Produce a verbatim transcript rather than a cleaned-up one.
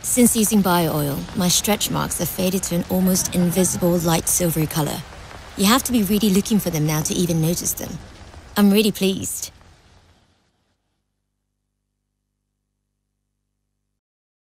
Since using bio-oil, my stretch marks have faded to an almost invisible light silvery color. You have to be really looking for them now to even notice them. I'm really pleased.